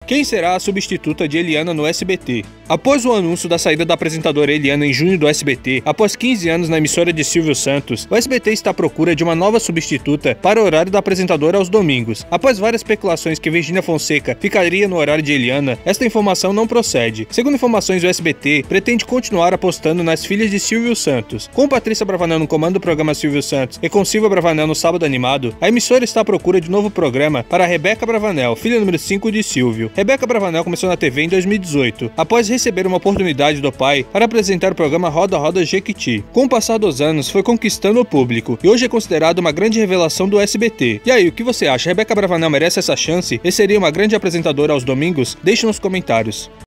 Quem será a substituta de Eliana no SBT? Após o anúncio da saída da apresentadora Eliana em junho do SBT, após 15 anos na emissora de Silvio Santos, o SBT está à procura de uma nova substituta para o horário da apresentadora aos domingos. Após várias especulações que Virgínia Fonseca ficaria no horário de Eliana, esta informação não procede. Segundo informações, o SBT pretende continuar apostando nas filhas de Silvio Santos. Com Patrícia Bravanel no comando do programa Silvio Santos e com Silvia Bravanel no Sábado Animado, a emissora está à procura de um novo programa para Rebeca Bravanel, filha número 5 de Silvio. Rebeca Bravanel começou na TV em 2018, após receber uma oportunidade do pai para apresentar o programa Roda Roda Jequiti. Com o passar dos anos, foi conquistando o público e hoje é considerado uma grande revelação do SBT. E aí, o que você acha? Rebeca Bravanel merece essa chance e seria uma grande apresentadora aos domingos? Deixe nos comentários.